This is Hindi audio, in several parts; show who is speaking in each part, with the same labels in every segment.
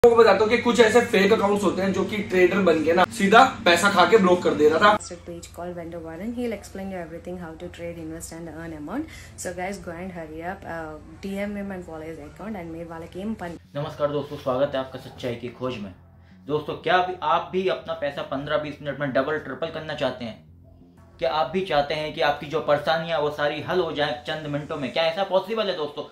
Speaker 1: को बताता हूँ कि कुछ ऐसे फेक अकाउंट्स होते हैं जो कि ट्रेडर बन के ना सीधा पैसा खा के ब्लॉक कर दे रहा था।
Speaker 2: Page called Vendor Warren. He'll explain you everything, how to trade, invest and earn amount. So guys, go and hurry up, DM him and follow his account and मेरे वाले गेम पन।
Speaker 3: नमस्कार दोस्तों, स्वागत है आपका सच्चाई की खोज में। दोस्तों, क्या आप भी अपना पैसा 15-20 मिनट में डबल ट्रिपल करना चाहते हैं? क्या आप भी चाहते हैं कि आपकी जो परेशानियां वो सारी हल हो जाएं चंद मिनटों में? क्या ऐसा पॉसिबल है दोस्तों?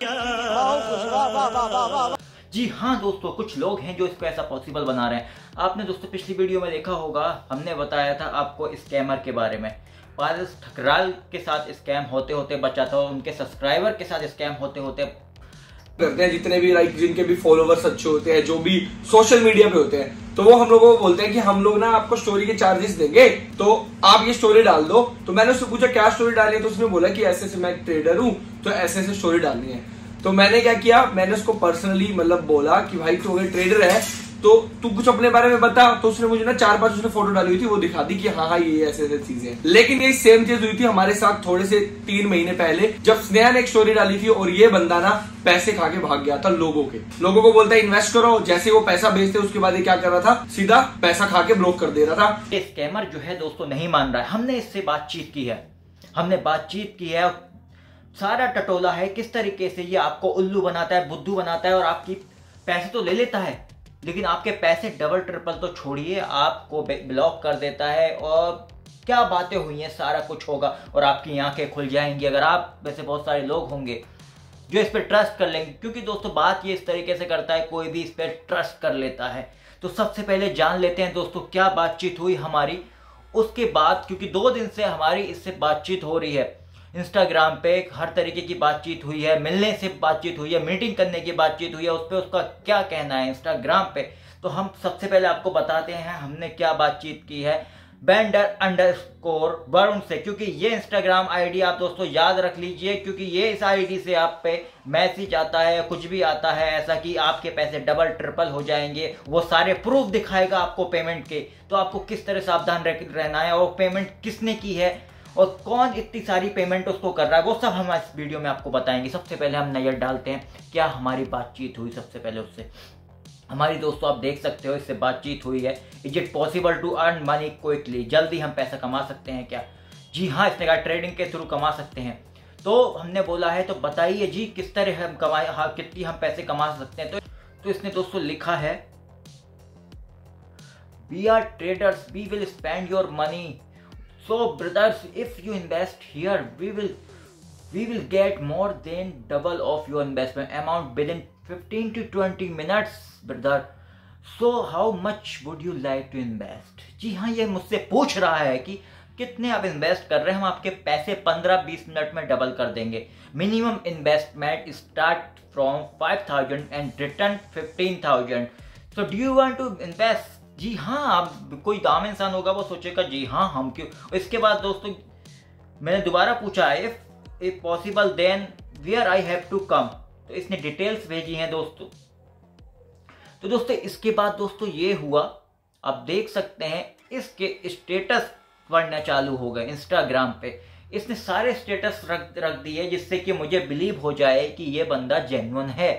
Speaker 3: जी हाँ दोस्तों, कुछ लोग हैं जो इसको ऐसा पॉसिबल बना रहे हैं। आपने दोस्तों पिछली वीडियो में देखा होगा, हमने बताया था आपको स्कैमर के बारे में। पारस ठकराल के साथ स्कैम होते होते बचा था और उनके सब्सक्राइबर के साथ स्कैम होते होते
Speaker 1: करते हैं। जितने भी लाइक जिनके भी फॉलोवर्स अच्छे होते हैं, जो भी सोशल मीडिया पे होते हैं, तो वो हम लोगों को बोलते हैं कि हम लोग ना आपको स्टोरी के चार्जेस देंगे, तो आप ये स्टोरी डाल दो। तो मैंने उससे पूछा क्या स्टोरी डाली है, तो उसने बोला कि ऐसे ऐसे मैं एक ट्रेडर हूँ, तो ऐसे ऐसे स्टोरी डालनी है। तो मैंने क्या किया, मैंने उसको पर्सनली मतलब बोला कि भाई तू अगर ट्रेडर है तो तू कुछ अपने बारे में बता। तो उसने मुझे ना 4-5 उसने फोटो डाली हुई थी, वो दिखा दी कि हाँ ये ऐसे ऐसे चीजें। लेकिन ये सेम चीज हुई थी हमारे साथ थोड़े से 3 महीने पहले, जब स्नेहा ने एक स्टोरी डाली थी और ये बंदा ना पैसे खा के भाग गया था लोगों को बोलता है इन्वेस्ट करो। जैसे वो पैसा भेजते उसके बाद ये क्या कर रहा था, सीधा पैसा खा के ब्लॉक कर दे रहा था।
Speaker 3: ये स्कैमर जो है दोस्तों नहीं मान रहा है। हमने इससे बातचीत की है, सारा टटोला है किस तरीके से ये आपको उल्लू बनाता है, बुद्धू बनाता है और आपकी पैसे तो ले लेता है, लेकिन आपके पैसे डबल ट्रिपल तो छोड़िए आपको ब्लॉक कर देता है। और क्या बातें हुई हैं, सारा कुछ होगा और आपकी आंखें खुल जाएंगी अगर आप वैसे बहुत सारे लोग होंगे जो इस पर ट्रस्ट कर लेंगे। क्योंकि दोस्तों बात ये इस तरीके से करता है, कोई भी इस पर ट्रस्ट कर लेता है। तो सबसे पहले जान लेते हैं दोस्तों क्या बातचीत हुई हमारी। उसके बाद क्योंकि 2 दिन से हमारी इससे बातचीत हो रही है, इंस्टाग्राम पे हर तरीके की बातचीत हुई है, मिलने से बातचीत हुई है, मीटिंग करने की बातचीत हुई है, उस पर उसका क्या कहना है इंस्टाग्राम पे। तो हम सबसे पहले आपको बताते हैं हमने क्या बातचीत की है वेंडर_ वरुण से। क्योंकि ये इंस्टाग्राम आईडी आप दोस्तों याद रख लीजिए, क्योंकि ये इस आईडी से आप पे मैसेज आता है, कुछ भी आता है ऐसा कि आपके पैसे डबल ट्रिपल हो जाएंगे, वो सारे प्रूफ दिखाएगा आपको पेमेंट के। तो आपको किस तरह सावधान रहना है और पेमेंट किसने की है और कौन इतनी सारी पेमेंट उसको कर रहा है, वो सब हम इस वीडियो में आपको बताएंगे। सबसे पहले हम नजर डालते हैं क्या हमारी बातचीत हुई। सबसे पहले उससे हमारी दोस्तों आप देख सकते हो इससे बातचीत हुई है। Is it possible to earn money quickly? जल्दी हम पैसा कमा सकते हैं क्या? जी हाँ, इसने कहा ट्रेडिंग के थ्रू कमा सकते हैं। तो हमने बोला है तो बताइए जी किस तरह हम कमाए, हाँ कितनी हम पैसे कमा सकते हैं। तो इसने दोस्तों लिखा है we are traders, we will spend your money. So brothers, if you invest here, we will get more than double of your investment amount within 15 to 20 minutes, brother. So how much would you like to invest? जी हाँ, ये मुझसे पूछ रहा है कि कितने आप इन्वेस्ट कर रहे हैं। हम आपके पैसे 15-20 मिनट में डबल कर देंगे। Minimum investment start from 5,000 and return 15,000. So do you want to invest? जी हाँ, आप कोई दाम इंसान होगा वो सोचेगा जी हाँ हम क्यों। इसके बाद दोस्तों मैंने दोबारा पूछा if possible then where I have to come. तो इसने डिटेल्स भेजी हैं दोस्तों। तो दोस्तों इसके बाद दोस्तों ये हुआ, आप देख सकते हैं इसके स्टेटस पढ़ना चालू हो गए इंस्टाग्राम पे। इसने सारे स्टेटस रख दिए जिससे कि मुझे बिलीव हो जाए कि ये बंदा जेन्युइन है,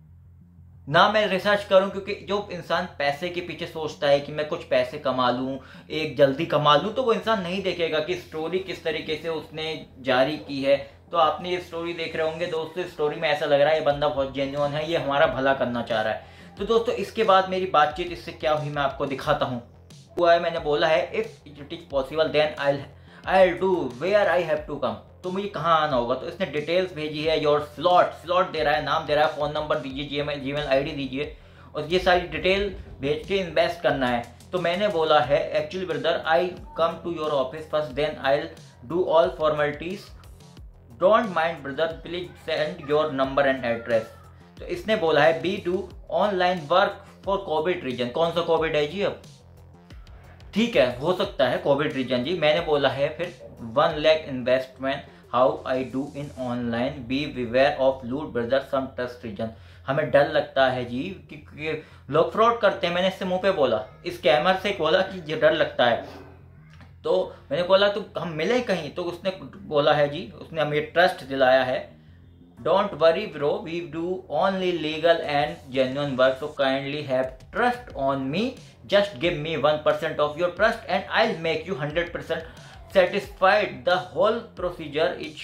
Speaker 3: ना मैं रिसर्च करूं। क्योंकि जो इंसान पैसे के पीछे सोचता है कि मैं कुछ पैसे कमा लूं, एक जल्दी कमा लूं, तो वो इंसान नहीं देखेगा कि स्टोरी किस तरीके से उसने जारी की है। तो आपने ये स्टोरी देख रहे होंगे दोस्तों, स्टोरी में ऐसा लग रहा है ये बंदा बहुत जेन्युइन है, ये हमारा भला करना चाह रहा है। तो दोस्तों इसके बाद मेरी बातचीत इससे क्या हुई मैं आपको दिखाता हूँ। हुआ है, मैंने बोला है if it is possible then I will do where I have to come. तो मुझे कहाँ आना होगा। तो इसने डिटेल्स भेजी है, योर स्लॉट दे रहा है, नाम दे रहा है, फोन नंबर दीजिए, जीमेल आईडी दीजिए और ये सारी डिटेल भेज के इन्वेस्ट करना है। तो मैंने बोला है actually brother I come to your office first then I will do all formalities, don't mind brother, please send your number and address. तो इसने बोला है we do online work for Covid reason. कौन सा कोविड है जी? अब ठीक है, हो सकता है कोविड रीजन जी। मैंने बोला है फिर 1 lakh investment, how I do in online, be beware of loot brother some trust reason. हमें डर लगता है जी कि लोग फ्रॉड करते हैं। मैंने इससे मुंह पे बोला, इस स्कैमर से बोला कि ये डर लगता है। तो मैंने बोला तो हम मिले कहीं? तो उसने बोला है जी, उसने हमें ट्रस्ट दिलाया है Don't worry bro, we do only legal and genuine work, so kindly have trust on me. Just give me 1% of your trust and I'll make you 100% satisfied. The whole procedure is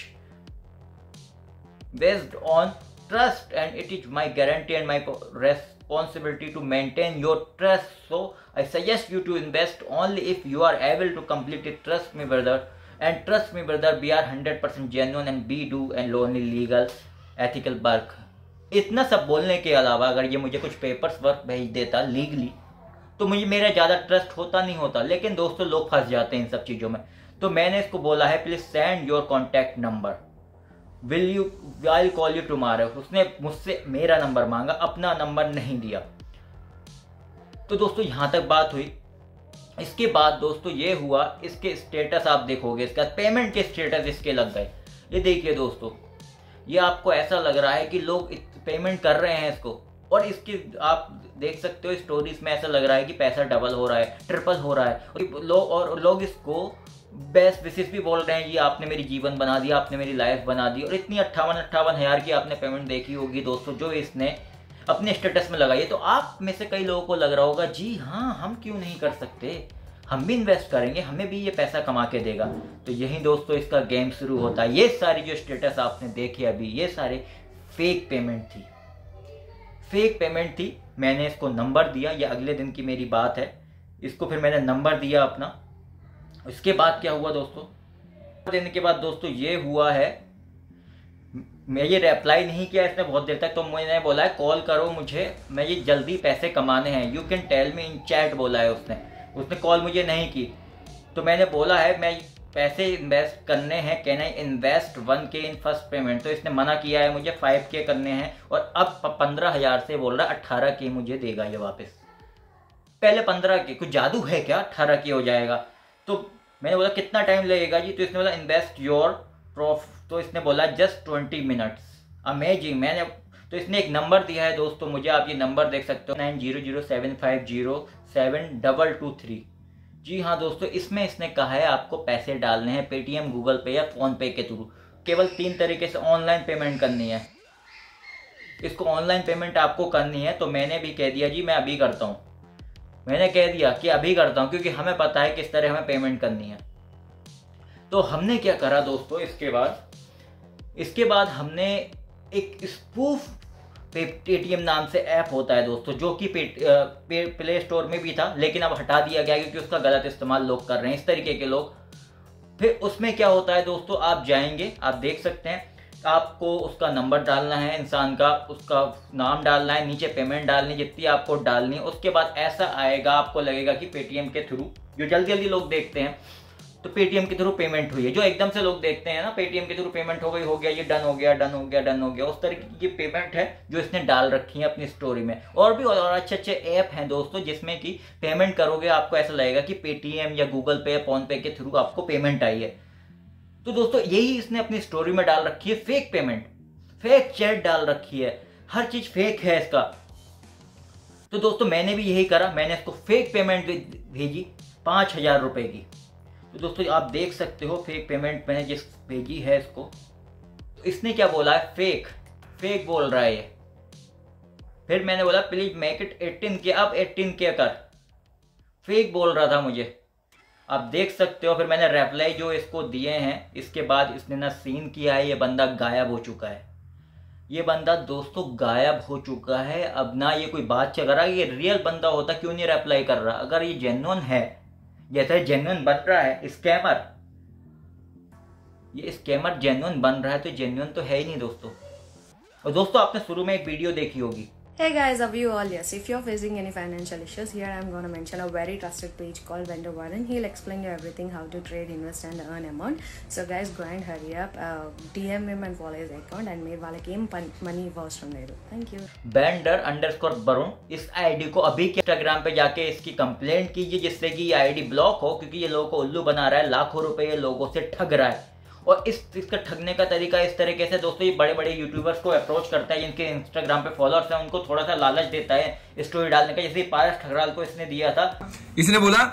Speaker 3: based on trust and it is my guarantee and my responsibility to maintain your trust. So I suggest you to invest only if you are able to complete it. Trust me brother. And trust me brother, we are 100% genuine and we do and only legal ethical work. इतना सब बोलने के अलावा अगर ये मुझे कुछ पेपर्स वर्क भेज देता लीगली तो मुझे मेरा ज़्यादा ट्रस्ट होता नहीं होता, लेकिन दोस्तों लोग फंस जाते हैं इन सब चीज़ों में। तो मैंने इसको बोला है please send your contact number, will you I call you tomorrow. उसने मुझसे मेरा नंबर मांगा, अपना नंबर नहीं दिया। तो दोस्तों यहाँ तक बात हुई। इसके बाद दोस्तों ये हुआ, इसके स्टेटस आप देखोगे, इसका पेमेंट के स्टेटस इसके लग गए। ये देखिए दोस्तों, ये आपको ऐसा लग रहा है कि लोग पेमेंट कर रहे हैं इसको, और इसकी आप देख सकते हो स्टोरीज में ऐसा लग रहा है कि पैसा डबल हो रहा है, ट्रिपल हो रहा है। और लोग इसको बेस्ट विशेष भी बोल रहे हैं, ये आपने मेरी जीवन बना दिया, आपने मेरी लाइफ बना दी। और इतनी 58 हज़ार की आपने पेमेंट देखी होगी दोस्तों जो इसने अपने स्टेटस में लगाई है। तो आप में से कई लोगों को लग रहा होगा जी हाँ, हम क्यों नहीं कर सकते, हम भी इन्वेस्ट करेंगे, हमें भी ये पैसा कमा के देगा। तो यही दोस्तों इसका गेम शुरू होता है। ये सारी जो स्टेटस आपने देखे अभी, ये सारे फेक पेमेंट थी, फेक पेमेंट थी। मैंने इसको नंबर दिया, ये अगले दिन की मेरी बात है। इसको फिर मैंने नंबर दिया अपना। इसके बाद क्या हुआ दोस्तों, देने के बाद दोस्तों ये हुआ है, मैं ये रिप्लाई नहीं किया इसने बहुत देर तक। तो मैंने बोला है कॉल करो मुझे, मैं ये जल्दी पैसे कमाने हैं, you can tell me in chat बोला है उसने कॉल मुझे नहीं की। तो मैंने बोला है मैं पैसे इन्वेस्ट करने हैं, can I invest 1K in first payment. तो इसने मना किया है, मुझे 5K करने हैं, और अब 15,000 से बोल रहा है 18K मुझे देगा ये वापस। पहले 15K, कुछ जादू है क्या, 18K हो जाएगा। तो मैंने बोला कितना टाइम लगेगा जी, तो इसने बोला इन्वेस्ट योर प्रॉफ। तो इसने बोला जस्ट 20 मिनट्स। अमेजिंग। मैंने तो इसने एक नंबर दिया है दोस्तों मुझे, आप ये नंबर देख सकते हो 9007507223। जी हाँ दोस्तों, इसमें इसने कहा है आपको पैसे डालने हैं पेटीएम, गूगल पे या फोन पे के थ्रू। केवल 3 तरीके से ऑनलाइन पेमेंट करनी है। इसको ऑनलाइन पेमेंट आपको करनी है। तो मैंने भी कह दिया जी मैं अभी करता हूँ, मैंने कह दिया कि अभी करता हूँ, क्योंकि हमें पता है किस तरह हमें पेमेंट करनी है। तो हमने क्या करा दोस्तों, इसके बाद हमने एक स्पूफ पेटीएम नाम से ऐप होता है दोस्तों, जो कि प्ले स्टोर में भी था, लेकिन अब हटा दिया गया क्योंकि उसका गलत इस्तेमाल लोग कर रहे हैं, इस तरीके के लोग। फिर उसमें क्या होता है दोस्तों, आप जाएंगे, आप देख सकते हैं, आपको उसका नंबर डालना है इंसान का, उसका नाम डालना है, नीचे पेमेंट डालनी जितनी आपको डालनी है। उसके बाद ऐसा आएगा, आपको लगेगा कि पेटीएम के थ्रू, जो जल्दी जल्दी लोग देखते हैं तो पेटीएम के थ्रू पेमेंट हुई है, जो एकदम से लोग देखते हैं ना पेटीएम के थ्रू पेमेंट हो गया, ये डन हो गया, उस तरह की ये पेमेंट है जो इसने डाल रखी है अपनी स्टोरी में। और भी और अच्छे ऐप हैं दोस्तों, जिसमें कि पेमेंट करोगे आपको ऐसा लगेगा कि पेटीएम या गूगल पे या फोन पे के थ्रू आपको पेमेंट आई है। तो दोस्तों यही इसने अपनी स्टोरी में डाल रखी है, फेक पेमेंट, फेक चैट डाल रखी है, हर चीज फेक है इसका। तो दोस्तों मैंने भी यही करा, मैंने इसको फेक पेमेंट भेजी 5,000 रुपए की। तो दोस्तों आप देख सकते हो फेक पेमेंट मैंने जिस भेजी है इसको, तो इसने क्या बोला है, फेक बोल रहा है ये। फिर मैंने बोला प्लीज मेक इट 18K, अब 18K कर, फेक बोल रहा था मुझे, आप देख सकते हो। फिर मैंने रिप्लाई जो इसको दिए हैं, इसके बाद इसने ना सीन किया है, ये बंदा गायब हो चुका है। ये बंदा दोस्तों गायब हो चुका है। अब ना ये कोई बात चल रहा है, ये रियल बंदा होता क्यों नहीं रिप्लाई कर रहा। अगर ये जेन्युइन है, जैसे जेन्युइन बन रहा है स्कैमर, ये स्कैमर जेन्युइन बन रहा है, तो जेन्युइन तो है ही नहीं दोस्तों। और दोस्तों आपने शुरू में एक वीडियो देखी होगी।
Speaker 2: Hey guys, how are you all? Yes, if you're facing any financial issues, here I'm going to mention a very trusted page called Vendor Warren. He'll explain you everything, how to trade, invest and earn amount. So guys, go and hurry up, DM him and follow his account and मेरे वाले के money was from there. Thank you.
Speaker 3: Vendor_Varun, इस आईडी को अभी के इंस्टाग्राम पे जाके इसकी कंप्लेंट कीजिए, जिससे कि ये आईडी ब्लॉक हो, क्योंकि ये लोगों को उल्लू बना रहा है, लाखों रुपए ये लोगों से ठग रहा है। और इसका ठगने का तरीका इस तरीके से दोस्तों, ये बड़े बड़े यूट्यूबर्स को अप्रोच करता है, जिनके इंस्टाग्राम पे फॉलोअर्स हैं, उनको थोड़ा सा लालच देता है स्टोरी डालने का। जैसे पारस ठगराल को इसने दिया था,
Speaker 1: इसने बोला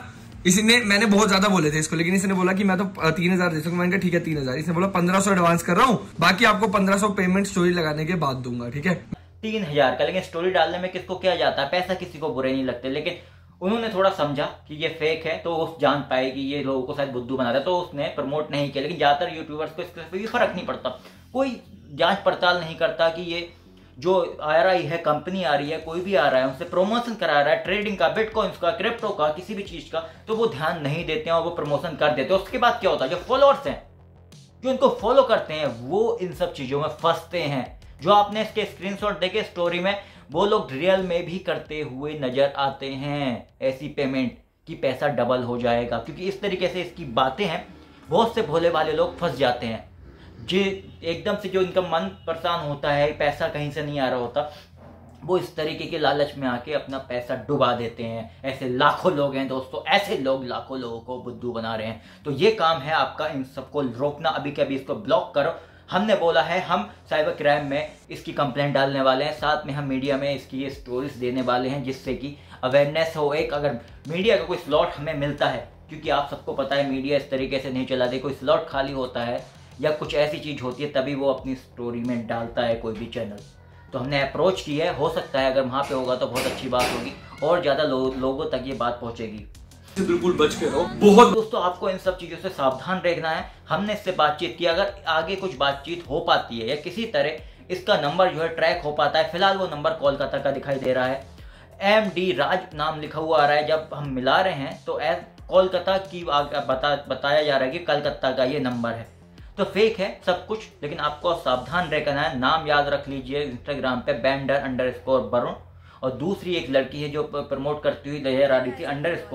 Speaker 1: इसने मैंने बहुत ज्यादा बोले थे इसको, लेकिन इसने बोला कि मैं तो 3000 दे सकूंगा। मैंने कहा ठीक है 3000। इसने बोला 1500 एडवांस कर रहा हूँ, बाकी आपको 1500 पेमेंट स्टोरी लगाने के बाद दूंगा, ठीक है।
Speaker 3: 3000 का, लेकिन स्टोरी डालने में किसको क्या जाता है, पैसा किसी को बुरे नहीं लगते। लेकिन उन्होंने थोड़ा समझा कि ये फेक है, तो वो जान पाए कि ये लोगों को शायद बुद्धू बना रहा है, तो उसने प्रमोट नहीं किया। लेकिन ज्यादातर यूट्यूबर्स को इससे भी फर्क नहीं पड़ता, कोई जांच पड़ताल नहीं करता कि ये जो आ रही है, कंपनी आ रही है, कोई भी आ रहा है, उनसे प्रमोशन करा रहा है ट्रेडिंग का, बिटकॉइंस का, क्रिप्टो का, किसी भी चीज का, तो वो ध्यान नहीं देते हैं और वो प्रमोशन कर देते हैं। उसके बाद क्या होता है, जो फॉलोअर्स हैं, जो इनको फॉलो करते हैं, वो इन सब चीजों में फंसते हैं। जो आपने इसके स्क्रीनशॉट देखे स्टोरी में, वो लोग रियल में भी करते हुए नजर आते हैं ऐसी पेमेंट कि पैसा डबल हो जाएगा, क्योंकि इस तरीके से इसकी बातें हैं, बहुत से भोले भाले लोग फंस जाते हैं। जे एकदम से जो इनका मन परेशान होता है, पैसा कहीं से नहीं आ रहा होता, वो इस तरीके के लालच में आके अपना पैसा डुबा देते हैं। ऐसे लाखों लोग हैं दोस्तों, ऐसे लोग लाखों लोगों को बुद्धू बना रहे हैं। तो ये काम है आपका इन सबको रोकना। अभी के अभी इसको ब्लॉक करो। हमने बोला है हम साइबर क्राइम में इसकी कंप्लेंट डालने वाले हैं, साथ में हम मीडिया में इसकी ये स्टोरीज देने वाले हैं, जिससे कि अवेयरनेस हो। एक अगर मीडिया का कोई स्लॉट हमें मिलता है, क्योंकि आप सबको पता है मीडिया इस तरीके से नहीं चलाती, कोई स्लॉट खाली होता है या कुछ ऐसी चीज होती है तभी वो अपनी स्टोरी में डालता है कोई भी चैनल। तो हमने अप्रोच की है, हो सकता है अगर वहां पे होगा तो बहुत अच्छी बात होगी और ज्यादा लोगों तक ये बात पहुंचेगी।
Speaker 1: बिल्कुल बच के रहो। बहुत
Speaker 3: दोस्तों आपको इन सब चीजों से सावधान रहना है। हमने इससे बातचीत की, अगर आगे कुछ बातचीत हो पाती है या किसी तरह इसका नंबर जो है ट्रैक हो पाता है, फिलहाल वो नंबर कोलकाता का दिखाई दे रहा है, MD राज नाम लिखा हुआ आ रहा है। जब हम मिला रहे हैं तो कोलकाता की बताया जा रहा है कि कलकत्ता का ये नंबर है, तो फेक है सब कुछ। लेकिन आपको सावधान रहना है। नाम याद रख लीजिए इंस्टाग्राम पे बेंडर_वरुण, और दूसरी एक लड़की है जो प्रमोट करती हुई नजर आ रही थी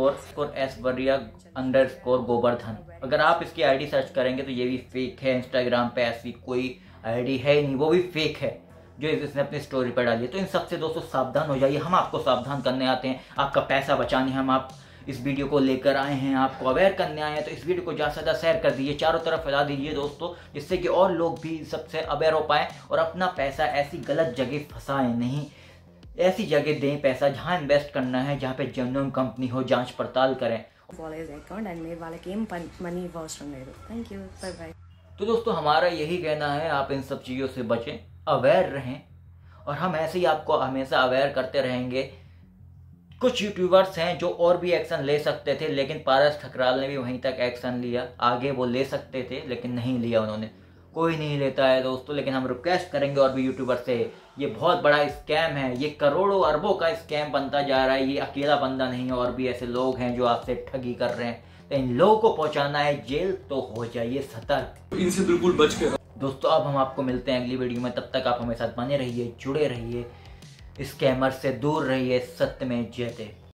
Speaker 3: _ऐश्वर्या_गोवर्धन। अगर आप इसकी आईडी सर्च करेंगे तो ये भी फेक है। इंस्टाग्राम पे ऐसी कोई आईडी है ही नहीं, वो भी फेक है जो इसने अपनी स्टोरी पर डाली है। तो इन सबसे दोस्तों सावधान हो जाइए। हम आपको सावधान करने आते हैं, आपका पैसा बचाने हम आप इस वीडियो को लेकर आए हैं, आपको अवेयर करने आए हैं। तो इस वीडियो को ज़्यादा से ज़्यादा शेयर कर दीजिए, चारों तरफ फैला दीजिए दोस्तों, जिससे कि और लोग भी सबसे अवेयर हो पाए और अपना पैसा ऐसी गलत जगह फंसाएं नहीं। ऐसी जगह दें पैसा जहां इन्वेस्ट करना है, जहां पे जेन्युइन कंपनी हो, जांच पड़ताल करें। तो दोस्तों हमारा यही कहना है, आप इन सब चीज़ों से बचें, अवेयर रहें, और हम ऐसे ही आपको हमेशा अवेयर करते रहेंगे। कुछ यूट्यूबर्स हैं जो और भी एक्शन ले सकते थे, लेकिन पारस ठकराल ने भी वहीं तक एक्शन लिया। आगे वो ले सकते थे लेकिन नहीं लिया उन्होंने, कोई नहीं लेता है दोस्तों। लेकिन हम रिक्वेस्ट करेंगे और भी यूट्यूबर से, ये बहुत बड़ा स्कैम है, ये करोड़ों अरबों का स्कैम बनता जा रहा है। ये अकेला बंदा नहीं है, और भी ऐसे लोग हैं जो आपसे ठगी कर रहे हैं। तो इन लोगों को पहुंचाना है जेल, तो हो जाइए सतर्क,
Speaker 1: इनसे बिल्कुल बच के।
Speaker 3: दोस्तों अब हम आपको मिलते हैं अगली वीडियो में, तब तक आप हमारे साथ बने रहिए, जुड़े रहिए, स्कैमर से दूर रहिए, सत्य में जयते।